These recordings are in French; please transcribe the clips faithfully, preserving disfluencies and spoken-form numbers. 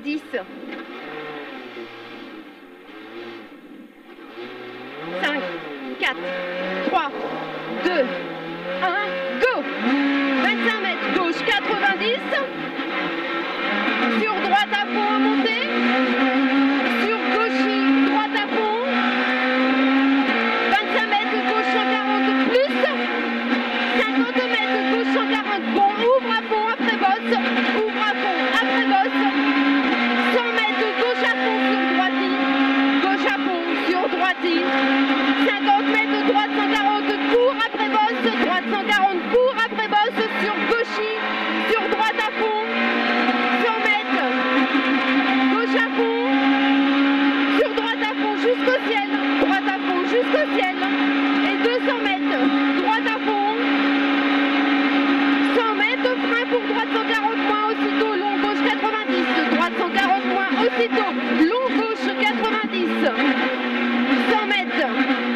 dix. cinq, quatre, trois, deux, un, go! vingt-cinq mètres, gauche quatre-vingt-dix. Sur droite à fond à monter. Sur gauche, droite à fond. vingt-cinq mètres, gauche cent quarante plus. cinquante mètres, gauche cent quarante. Bon, ouvre à fond après bosse. Ouvre à fond après bosse. cent mètres, gauche à fond sur droite. Gauche à fond sur droite. cinquante mètres, droite cent quarante. Court après bosse. Droite cent quarante. Court après bosse sur gauche. Sur droite à fond. cent mètres. Gauche à fond. Sur droite à fond jusqu'au ciel. Droite à fond jusqu'au ciel. Et deux cents mètres. Droite à fond. cent mètres. Frein pour droite cent quarante moins. Aussitôt long gauche quatre-vingt-dix. Droite cent quarante moins. Aussitôt long gauche quatre-vingt-dix. cent mètres.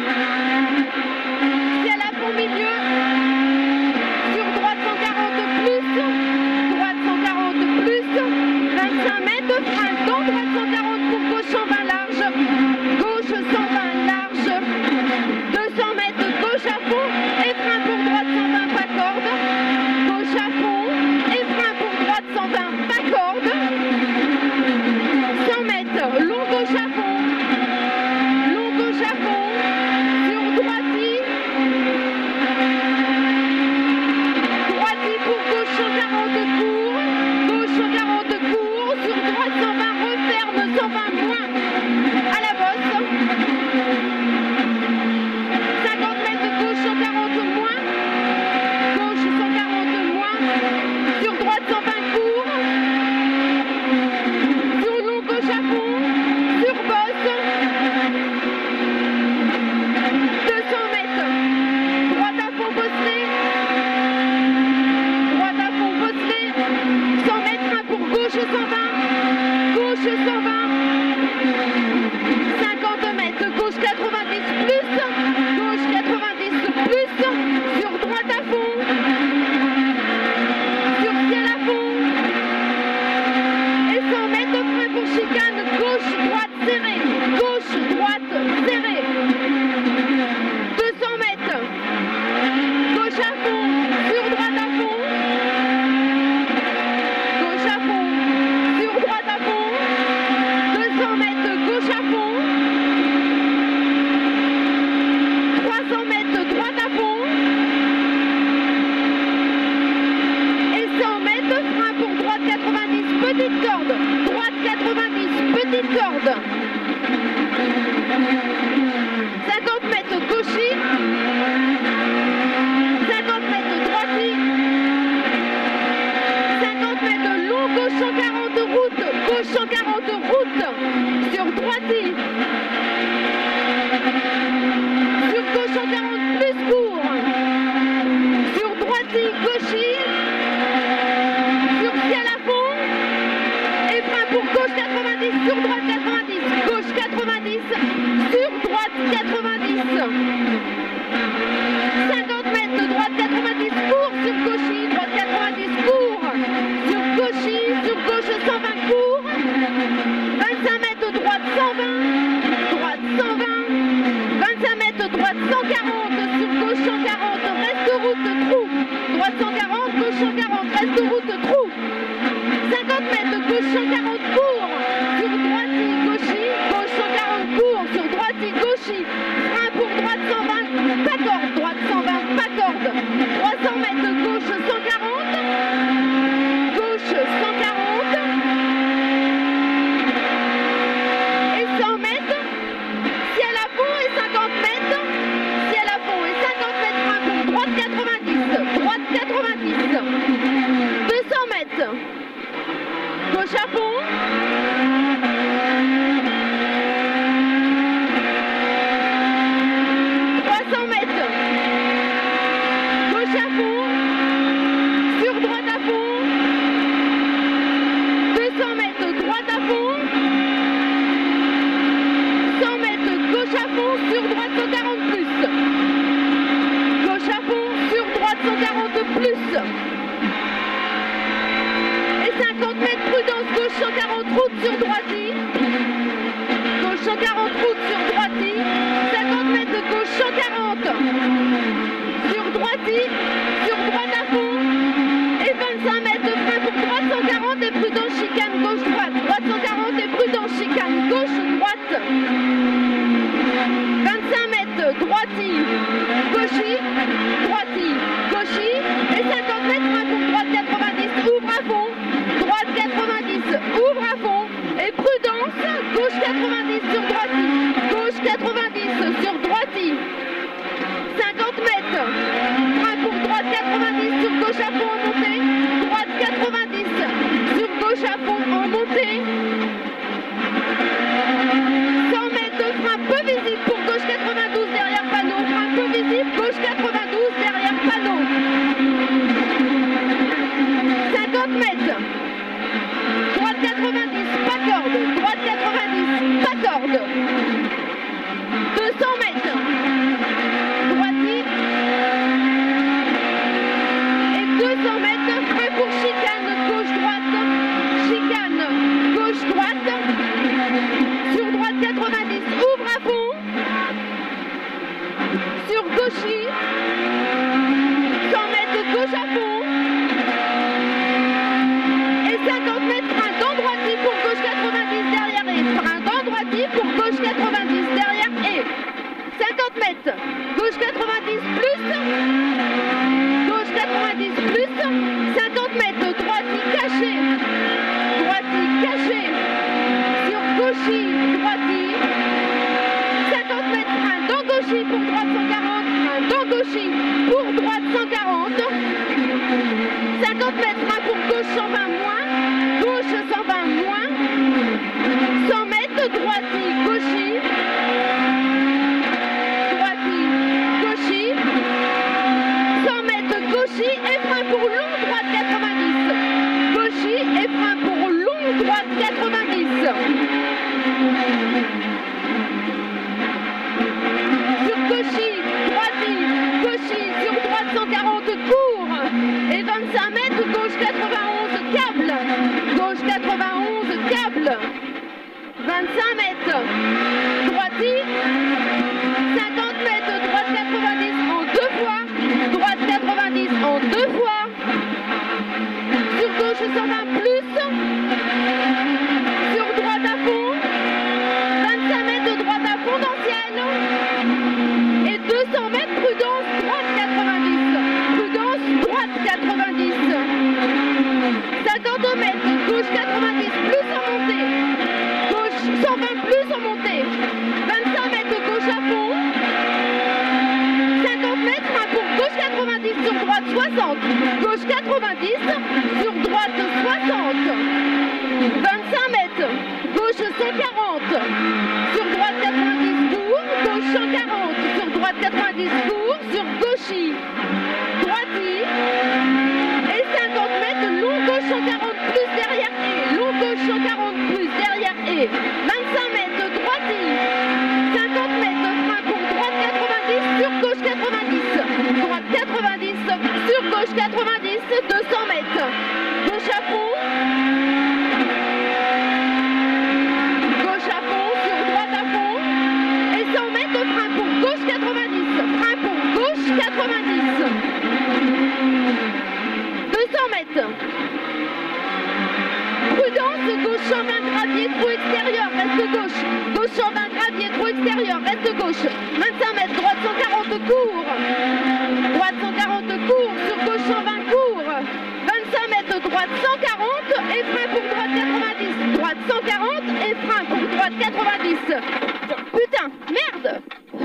Ciel à fond milieu. Sur droite cent quarante plus. Droite cent quarante plus. vingt-cinq mètres. Frein dans droite cent quarante pour gauche cent vingt large. Gauche cent vingt large. deux cents mètres. Gauche à fond. Et frein pour droite cent vingt pas corde. Gauche à fond. Et frein pour droite cent vingt pas corde. cent mètres. Long gauche à fond. Long gauche à fond. Sur droite. Droite pour gauche cent quarante court. Gauche cent quarante court. Sur droite cent vingt referme cent vingt moins. À la bosse. cinquante mètres gauche cent quarante moins. Gauche cent quarante moins. Sur droite cent vingt court. Sur long gauche à fond. Sur bosse. deux cents mètres. Droite à fond bosselé. Droite à fond bosselé. cent mètres frein pour gauche cent vingt. Gauche cent vingt. cinquante mètres. Gauche quatre-vingt-dix plus. Gauche quatre-vingt-dix plus. Sur droite à fond. Sur ciel à fond. Et cent mètres frein pour chicane. Gauche, droite serrée. Gauche, droite serrée. deux cents mètres. Gauche à fond. Sur droite à fond. Gauche à fond. Sur droite à fond. deux cents mètres. Gauche à fond. trois cents mètres. Droite à fond. Et cent mètres. Frein pour droite quatre-vingt-dix. Petite corde. Droite quatre-vingt-dix. Petite corde. cinquante mètres. Gauchis. cinquante mètres. Droitis. cinquante mètres. Long gauche cent quarante route. Gauche cent quarante route. Sur droitis. Sur gauche cent quarante plus court. Sur droitis. Gauchis. Sur ciel à fond. Et frein pour gauche quatre-vingt-dix. Sur droite quatre-vingt-dix. Gauche quatre-vingt-dix. Sur droite quatre-vingt-dix. cinquante mètres. Droite quatre-vingt-dix. Court. Sur gauchis. Droite quatre-vingt-dix. Court. Sur gauchis. Sur gauche cent vingt. Court. vingt-cinq mètres. Droite cent vingt. Droite cent vingt. vingt-cinq mètres. Droite cent quarante. Sur gauche cent quarante. Reste route. Trou. Droite cent quarante. Gauche cent quarante. Reste route. Trou. cinquante mètres. Gauche cent quarante. Court. Sur droite. Gauchis. Gauche cent quarante. Court. Sur droite. Gauchis. Frein pour droite cent vingt. Pas corde. Droite cent vingt. Pas corde. trois cents mètres. Gauche cent quarante. Gauche cent quarante. Et cent mètres. Ciel à fond et cinquante mètres. Ciel à fond et cinquante mètres. Frein pour droite quatre-vingt-dix. Droite quatre-vingt-dix. deux cents mètres. Gauche à fond. trois cents mètres. Gauche à fond. Sur droite à fond. deux cents mètres. Droite à fond. cent mètres. Gauche à fond. Sur droite cent quarante plus. Gauche à fond. Sur droite cent quarante plus. Et cinquante mètres. prudence, gauche cent quarante, route sur droite-y. Gauche cent quarante, route sur droite-y. cinquante mètres, gauche cent quarante. Sur droite-y, sur droite à fond. Et vingt-cinq mètres, frein pour droite cent quarante et prudence, chicane, gauche-droite. Droite cent quarante et prudence, chicane, gauche-droite. vingt-cinq mètres, droite-y, gauche-y, droite-y, gauche-y. Et cinquante mètres, frein pour droite quatre-vingt-dix, ouvre à fond. Droite quatre-vingt-dix, ouvre à fond. Et prudence, gauche quatre-vingt-dix sur droite-y. Gauche quatre-vingt-dix sur droite-y. cinquante mètres, frein pour droite quatre-vingt-dix sur gauche à fond en montée. Droite quatre-vingt-dix sur gauche à fond en montée. cent mètres de frein peu visible pour gauche quatre-vingt-douze derrière panneau. Frein peu visible, gauche quatre-vingt-douze derrière panneau. cinquante mètres. Droite quatre-vingt-dix, pas corde. Droite quatre-vingt-dix, pas corde. deux cents mètres. Droite-y. Et deux cents mètres, frein pour chicane, gauche-droite. Chicane, gauche-droite. Sur droite quatre-vingt-dix, ouvre à fond. Sur gauche-y. cent mètres, gauche à fond. Et cinquante mètres, frein dans droite-y pour gauche quatre-vingt-dix derrière et frein dans droite-y pour gauche quatre-vingt-dix derrière et cinquante mètres, gauche quatre-vingt-dix plus, gauche quatre-vingt-dix plus, cinquante mètres, droite-y caché, droite-y caché, sur gauche-y, droite-y, cinquante mètres, frein dans gauche-y pour droite cent quarante, frein dans gauche-y pour droite cent quarante, cinquante mètres, frein pour gauche cent vingt moins, gauche cent vingt moins, cent mètres, droite-y, gauche-y, droite-y, gauche-y, cent mètres, gauche-y et frein pour long droite quatre-vingt-dix, gauche-y et frein pour long droite quatre-vingt-dix. Sur gauche-y, droite-y, gauche-y, sur droite cent quarante, court et vingt-cinq mètres, gauche quatre-vingt-onze, câble, gauche quatre-vingt-onze, câble, vingt-cinq mètres, droite-y, cinquante mètres, droite quatre-vingt-dix en deux fois, droite quatre-vingt-dix en deux fois, sur gauche cent vingt plus, sur droite à fond, vingt-cinq mètres, droite à fond d'ancienne, et deux cents mètres, prudence, droite quatre-vingt-dix, prudence, droite quatre-vingt-dix, cinquante mètres, gauche quatre-vingt-dix plus en montée, gauche cent vingt plus en montée, vingt-cinq mètres, gauche à fond, cinquante mètres, frein pour gauche quatre-vingt-dix sur droite soixante, gauche quatre-vingt-dix sur droite soixante, vingt-cinq mètres, gauche cent quarante, sur droite quatre-vingt-dix court, gauche cent quarante, sur droite quatre-vingt-dix court, sur gauche-y, droite-y, et cinquante mètres, long gauche cent quarante plus derrière et, long gauche cent quarante plus derrière et, vingt-cinq mètres, droite-y, cinquante mètres, frein pour droite quatre-vingt-dix, sur gauche quatre-vingt-dix, droite quatre-vingt-dix, sur gauche quatre-vingt-dix, deux cents mètres, gauche à fond, gauche à fond, sur droite à fond, et cent mètres, frein pour gauche quatre-vingt-dix, frein pour gauche quatre-vingt-dix, deux cents mètres, prudence, gauche cent vingt gravier, trou extérieur, reste gauche, gauche cent vingt gravier, trou extérieur, reste gauche, vingt-cinq mètres, droite cent quarante court, droite cent quarante court, sur gauche cent vingt court, vingt-cinq mètres, droite cent quarante et frein pour droite quatre-vingt-dix, droite cent quarante et frein pour droite quatre-vingt-dix. Putain, merde!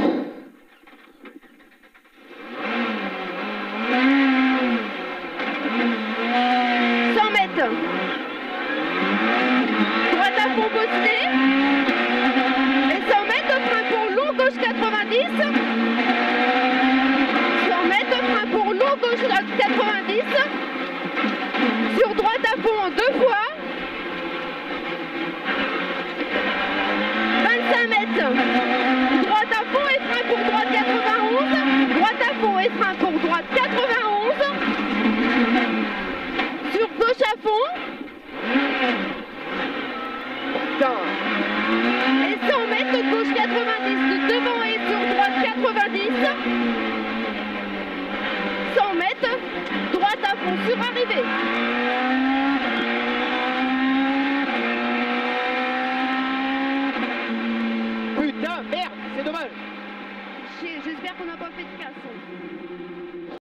cent mètres. Droite à fond posté. Et cent mètres, frein pour long gauche quatre-vingt-dix. cent mètres, frein pour long gauche quatre-vingt-dix. Sur droite à fond deux fois. vingt-cinq mètres. Droite à fond et frein pour droite quatre-vingt-onze. Droite à fond et frein pour droite quatre-vingt-onze. Sur gauche à fond. C'est dommage. J'ai- J'espère qu'on n'a pas fait de casse.